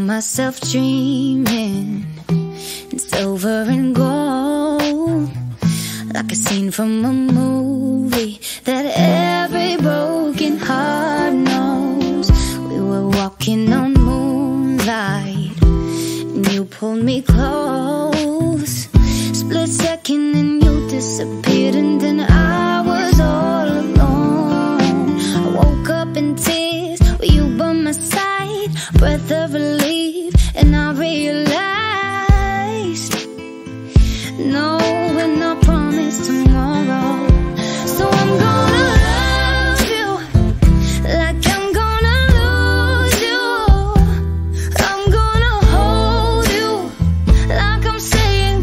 myself dreaming in silver and gold, like a scene from a movie that every broken heart knows. We were walking on moonlight and you pulled me close. Split second and you disappeared, and then I was all alone. I woke up in tears with you by my side, breath of relief, and I realized no, we're not promised tomorrow. So I'm gonna love you like I'm gonna lose you. I'm gonna hold you like I'm saying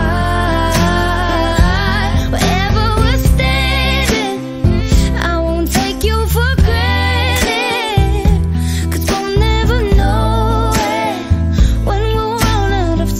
goodbye. Wherever we're standing, I won't take you for granted, 'cause we'll never know it when we'll run out of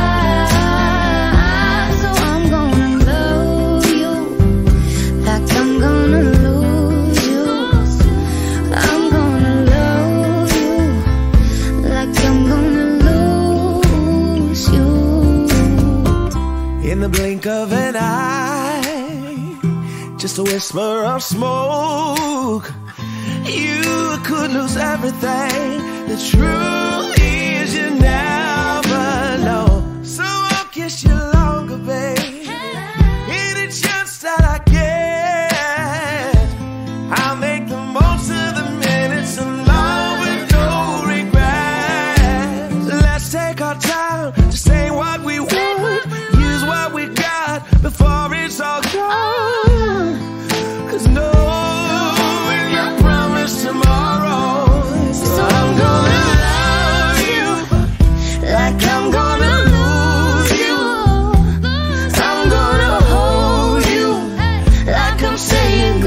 time. So I'm gonna love you like I'm gonna lose you. I'm gonna love you like I'm gonna lose you. In the blink of an eye, just a whisper of smoke, you could lose everything. The truth is you never know. So I'll kiss you longer, babe. Any chance that I get, I'll make the most of the minutes alone with no regrets. Let's take our time to say what we want, use what we got before it's all gone. 'Cause no, we're not promised tomorrow. So I'm gonna love you like I'm gonna lose you. I'm gonna hold you like I'm saying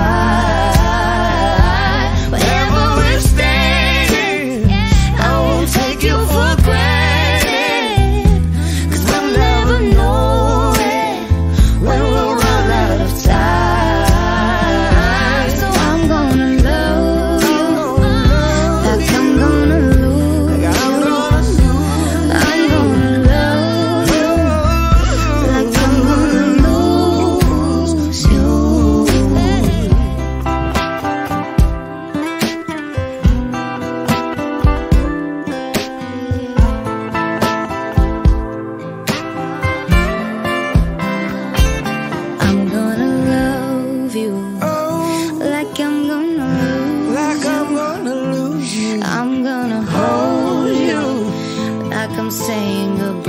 goodbye. Wherever we're standing, I won't take you for granted, 'cause we'll never know it when we'll run out of time. So I'm gonna love you like I'm gonna lose you. I'm gonna love you like I'm gonna lose you. I'm gonna love you like I'm gonna Like I'm gonna lose you. I'm gonna hold you like I'm saying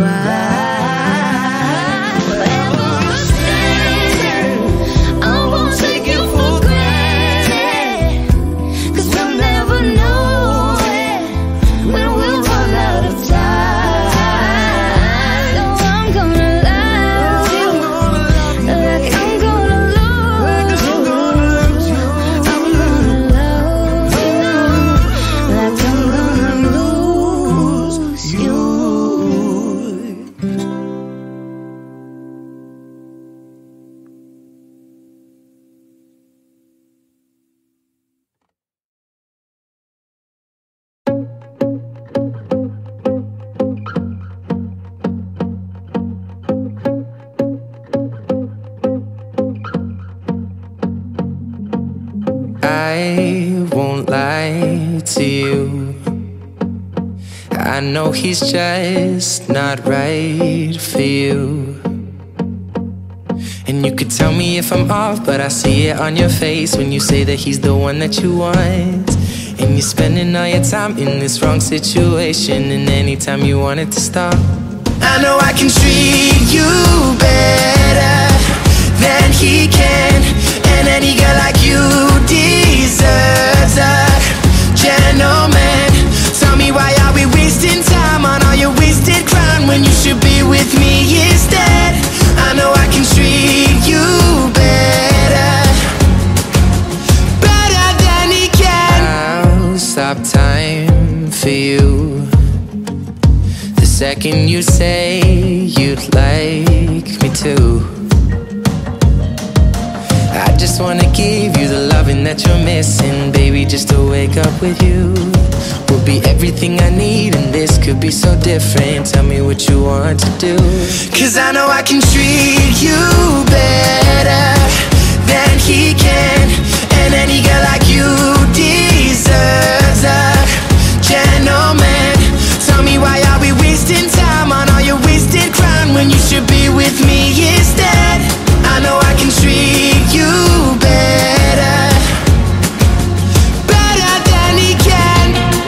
goodbye. Wherever we're standing, I won't take you for granted, 'cause we'll never know it when we'll run out of time. So I'm gonna love you like I'm gonna lose you. I'm gonna love you like I'm gonna lose you. I won't lie to you. I know he's just not right for you. And you could tell me if I'm off, but I see it on your face when you say that he's the one that you want. And you're spending all your time in this wrong situation, and anytime you want it to stop, I know I can treat you better than he can. And any girl like you deserves a gentleman. Tell me, why are we wasting time on all your wasted crown when you should be with me instead? I know I can treat you better, better than he can. I'll stop time for you the second you say you'd like me to. I just wanna give you the loving that you're missing, baby, just to wake up with you. We'll be be everything I need, and this could be so different. Tell me what you want to do, 'cause I know I can treat you better than he can. And any girl like you deserves a gentleman. Tell me, why are we wasting time on all your wasted crime when you should be with me instead? I know I can treat you better, better than he can,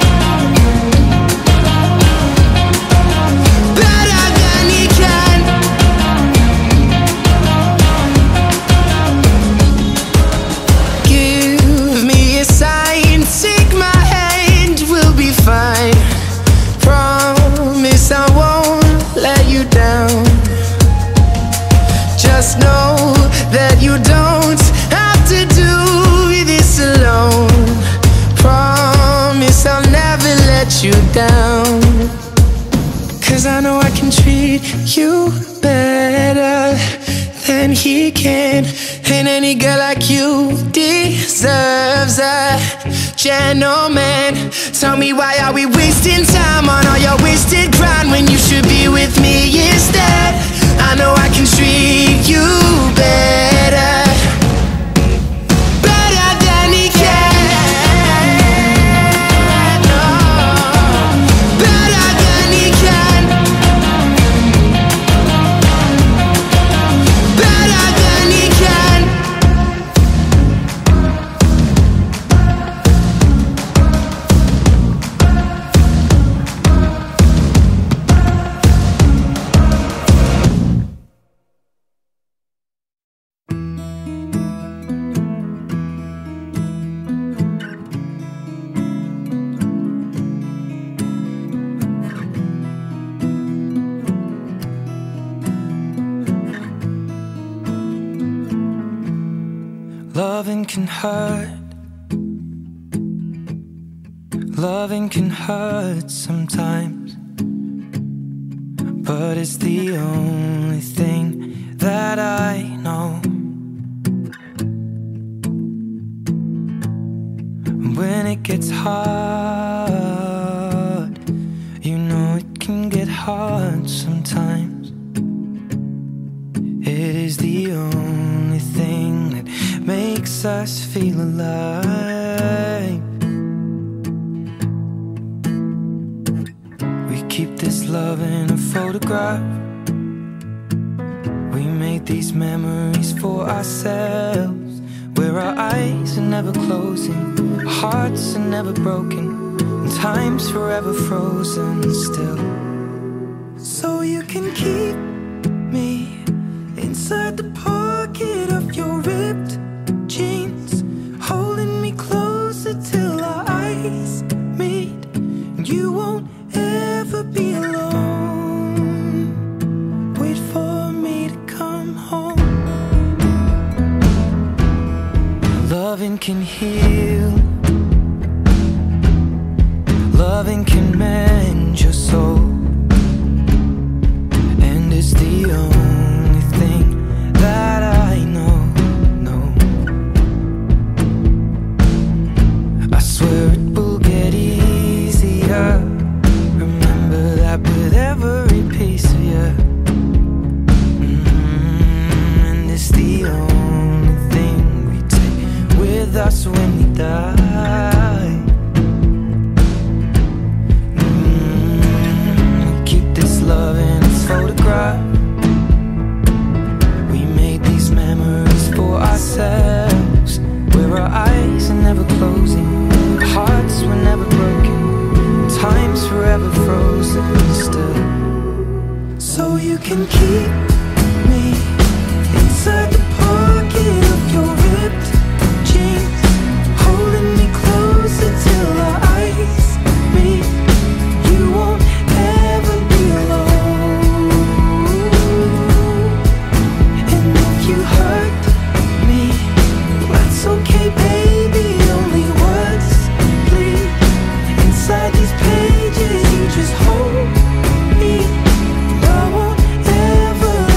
better than he can. Give me a sign, take my hand, we'll be fine. Promise I won't let you down. Just know that you don't have to do this alone. Promise I'll never let you down, 'cause I know I can treat you better than he can. And any girl like you deserves a gentleman. Tell me, why are we wasting time on all your wasted grind when you should be with me instead? I know I can treat you better, better than he can. Oh, better than he can, better than he can. Loving can hurt. Loving can hurt sometimes, but it's the only thing that I know. When it gets hard, you know it can get hard sometimes. It is the only thing that makes us feel alive. We keep this love in a photograph. We made these memories for ourselves, where our eyes are never closing, our hearts are never broken, and time's forever frozen still. So you can keep me inside the pocket of your ripped jeans, holding me closer till our eyes meet. You won't ever be alone. Wait for me to come home. Loving can heal. Loving can mend your soul. And it's the only thing that I know. I swear it will get easier. Remember that with every piece of you. And it's the only thing we take with us when we die. Keep this love in its photograph. We made these memories for ourselves, where our eyes are never closing, our hearts were never broken, time's forever frozen still. So you can keep me inside the pocket of your ripped jeans, holding me closer till our eyes meet. You won't ever be alone. And if you hurt me, that's okay, baby. Only words bleed inside these pages. You just hold me. I won't ever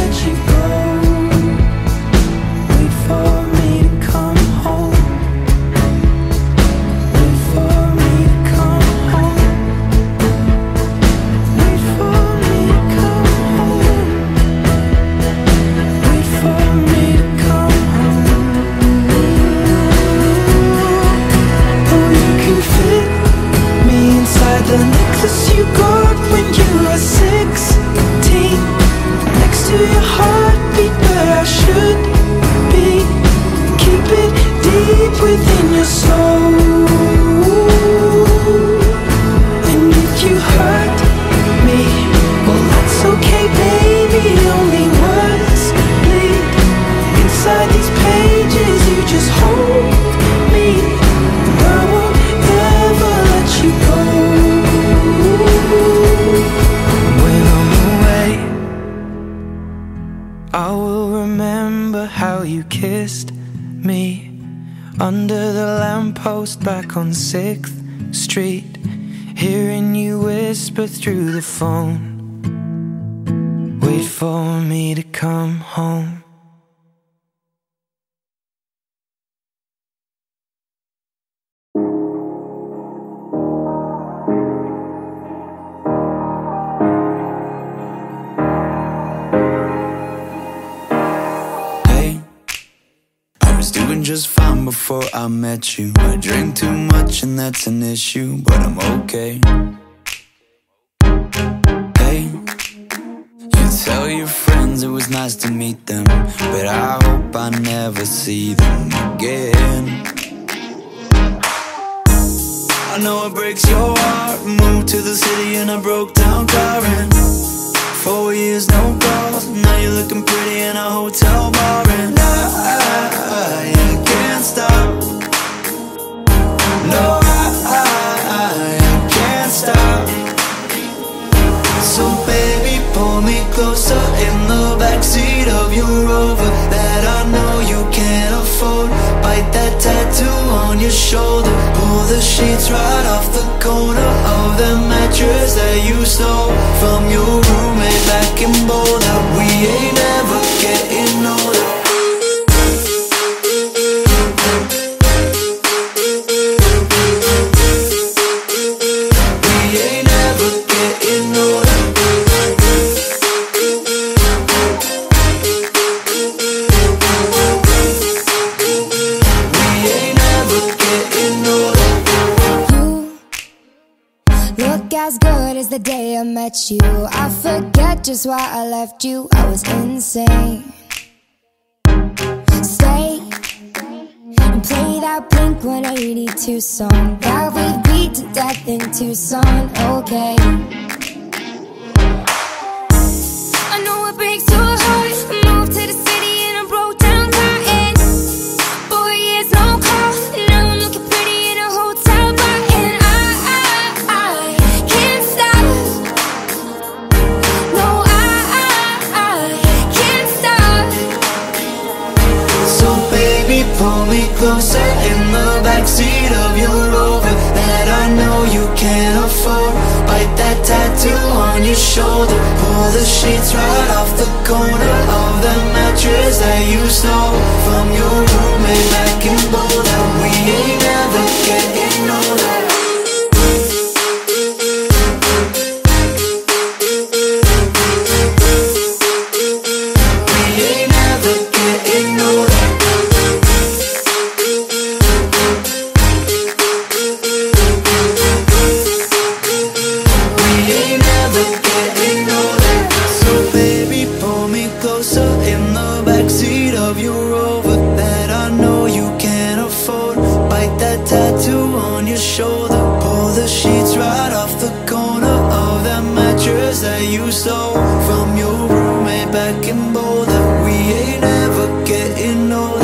under the lamppost back on 6th Street, hearing you whisper through the phone, wait for me to come home. Doing just fine before I met you. I drink too much and that's an issue, but I'm okay. Hey, you tell your friends it was nice to meet them, but I hope I never see them again. I know it breaks your heart. Moved to the city in a broke down car, and 4 years no calls. Now you're looking pretty in a hotel bar, and I can't stop. No, I can't stop. So baby, pull me closer in the backseat of your Rover that I know you can't afford. Bite that tattoo on your shoulder. Pull the sheets right off the corner of the mattress that you stole from your roommate back in Boulder. We ain't never getting older. The day I met you, I forget just why I left you. I was insane. Stay and play that Blink-182 song that we beat to death in Tucson. Okay, I know it breaks your heart. Moved to the city in a broke down car, and 4 years no call. Now I'm looking pretty in a hotel bar, and I can't stop. No, I can't stop. So baby, pull me closer in the backseat of your Rover that I know you can't afford. Bite that tattoo on your shoulder. Pull the sheets right off the corner of the mattress that you stole from your roommate back in Boulder. We ain't never getting older. That you stole from your roommate back in Boulder. We ain't ever getting older.